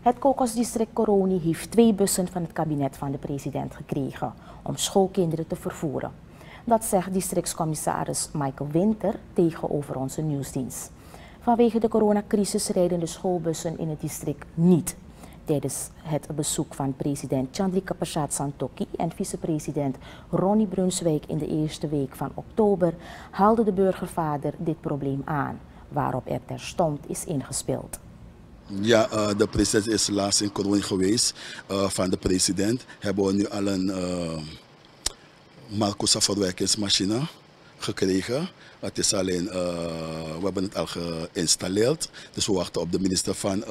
Het Kokosdistrict Koroni heeft 2 bussen van het kabinet van de president gekregen om schoolkinderen te vervoeren. Dat zegt districtscommissaris Michael Winter tegenover onze nieuwsdienst. Vanwege de coronacrisis rijden de schoolbussen in het district niet. Tijdens het bezoek van president Chandrika Prasad Santokhi en vicepresident Ronnie Brunswijk in de eerste week van oktober haalde de burgervader dit probleem aan, waarop er terstond is ingespeeld. Ja, de president is laatst in Koroni geweest. Van de president hebben we nu al een Marcosa verwerkingsmachine gekregen. Het is alleen, we hebben het al geïnstalleerd. Dus we wachten op de minister van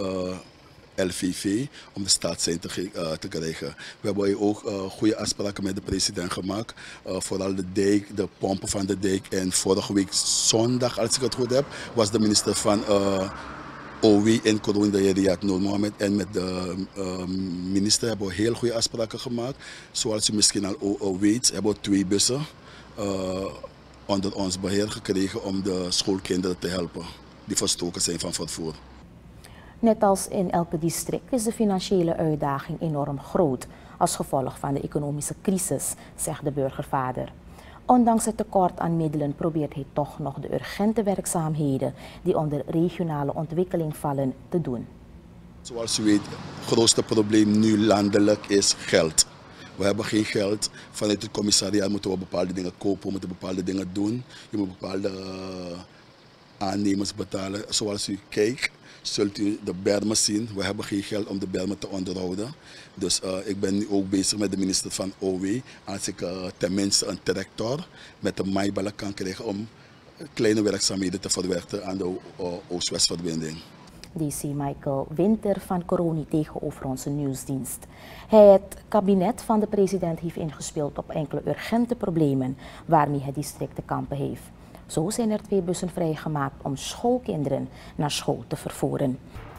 LVV om de staatssein te krijgen. We hebben ook goede afspraken met de president gemaakt. Vooral de dijk, de pompen van de dijk. En vorige week zondag, als ik het goed heb, was de minister van OW in Koroni, de heer Riyad Noor Mohammed, en met de minister hebben we heel goede afspraken gemaakt. Zoals u misschien al weet, hebben we 2 bussen onder ons beheer gekregen om de schoolkinderen te helpen die verstoken zijn van vervoer. Net als in elke district is de financiële uitdaging enorm groot als gevolg van de economische crisis, zegt de burgervader. Ondanks het tekort aan middelen probeert hij toch nog de urgente werkzaamheden die onder regionale ontwikkeling vallen te doen. Zoals u weet, het grootste probleem nu landelijk is geld. We hebben geen geld. Vanuit het commissariaat moeten we bepaalde dingen kopen, we moeten bepaalde dingen doen. Je moet bepaalde aannemers betalen. Zoals u kijkt, zult u de bermen zien. We hebben geen geld om de bermen te onderhouden. Dus ik ben nu ook bezig met de minister van OW. Als ik tenminste een tractor met een maaiballen kan krijgen om kleine werkzaamheden te verwerken aan de Oost-West-verbinding. DC Michael Winter van Koroni tegenover onze nieuwsdienst. Het kabinet van de president heeft ingespeeld op enkele urgente problemen waarmee het district te kampen heeft. Zo zijn er 2 bussen vrijgemaakt om schoolkinderen naar school te vervoeren.